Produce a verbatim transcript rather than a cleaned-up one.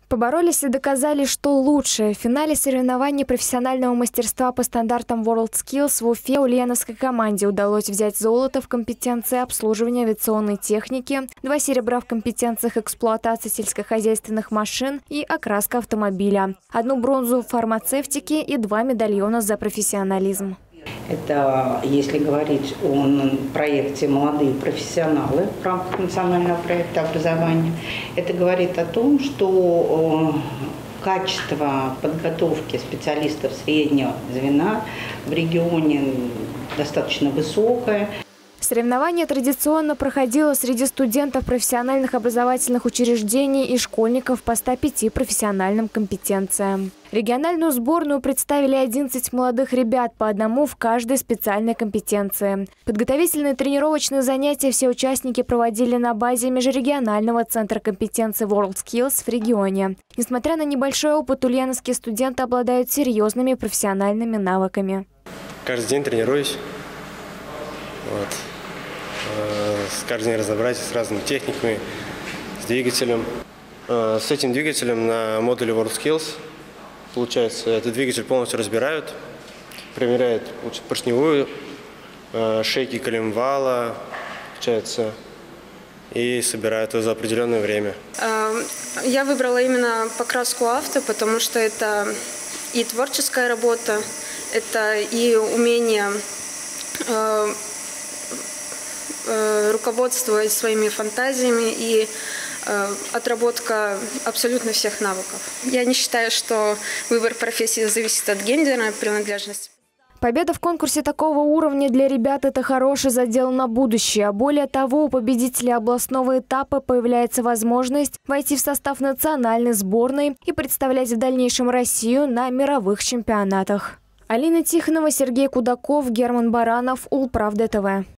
Поборолись и доказали, что лучше. В финале соревнований профессионального мастерства по стандартам WorldSkills в Уфе ульяновской команде удалось взять золото в компетенции обслуживания авиационной техники, два серебра в компетенциях эксплуатации сельскохозяйственных машин и окраска автомобиля, одну бронзу в фармацевтике и два медальона за профессионализм. Это, если говорить о проекте «Молодые профессионалы» в рамках национального проекта образования, это говорит о том, что качество подготовки специалистов среднего звена в регионе достаточно высокое. Соревнование традиционно проходило среди студентов профессиональных образовательных учреждений и школьников по ста пяти профессиональным компетенциям. Региональную сборную представили одиннадцать молодых ребят, по одному в каждой специальной компетенции. Подготовительные тренировочные занятия все участники проводили на базе межрегионального центра компетенции WorldSkills в регионе. Несмотря на небольшой опыт, ульяновские студенты обладают серьезными профессиональными навыками. Каждый день тренируюсь. Вот. Каждый день разобрать с разными техниками, с двигателем. С этим двигателем на модуле WorldSkills, получается, этот двигатель полностью разбирают, примеряют поршневую, шейки коленвала, получается, и собирают его за определенное время. Я выбрала именно покраску авто, потому что это и творческая работа, это и умение руководствовать своими фантазиями и э, отработка абсолютно всех навыков. Я не считаю, что выбор профессии зависит от гендерной принадлежности. Победа в конкурсе такого уровня для ребят – это хороший задел на будущее. Более того, у победителей областного этапа появляется возможность войти в состав национальной сборной и представлять в дальнейшем Россию на мировых чемпионатах. Алина Тихонова, Сергей Кудаков, Герман Баранов, Улправда ТВ.